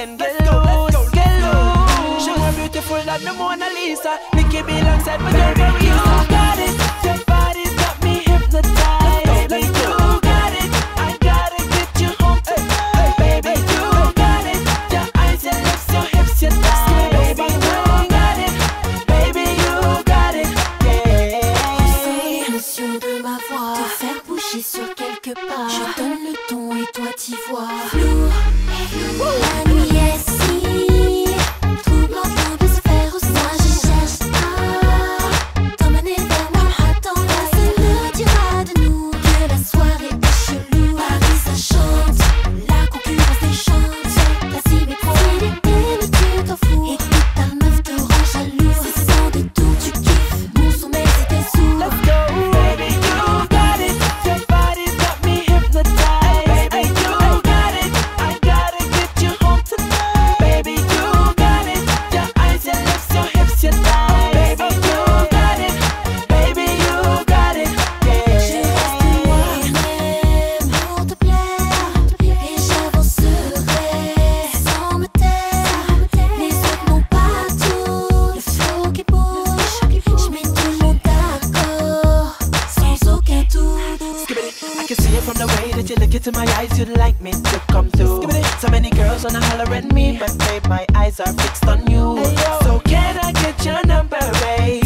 can get loose, get loose. She more beautiful than the Mona Lisa. Nicki B alongside my girl Marisa. You got it, your body's got me hypnotized. Baby, you got it, I gotta get you home tonight. Baby, you got it, your eyes, your lips, your hips, your thighs. Baby, you got it, baby, you got it, yeah. L'émotion de ma voix, te faire bouger sur quelque part. Je donne le ton et toi t'y vois. Flou, la nuit est si troublante, on peut se faire au sein. Je cherche à t'emmener vers moi. Attends, là c'est l'heure dira de nous que la soirée est chelou. Paris ça chante, la concurrence déchante. La cible est trop mais tu t'en fous. Et toute ta meuf te rend jaloux. C'est sans détour, tu kiffes. Mon sommeil c'était sourd. Let's go, baby, you got it, your body's got me hypnotized. Baby, you got it, I gotta get you home tonight. Baby, you got it, your eyes, your lips, your hips, your thighs. Baby, you got it, baby, you got it, Je yeah. reste moi-même pour te plaire et j'avancerai sans me taire. Les autres n'ont pas tout, le flow qui bouge. Je mets tout le monde d'accord, sans aucun doute. I can see it from the way that you look into my eyes. You'd like me to come through. So many girls wanna holler at me, but babe, my eyes are fixed on you. So can I get your number, babe?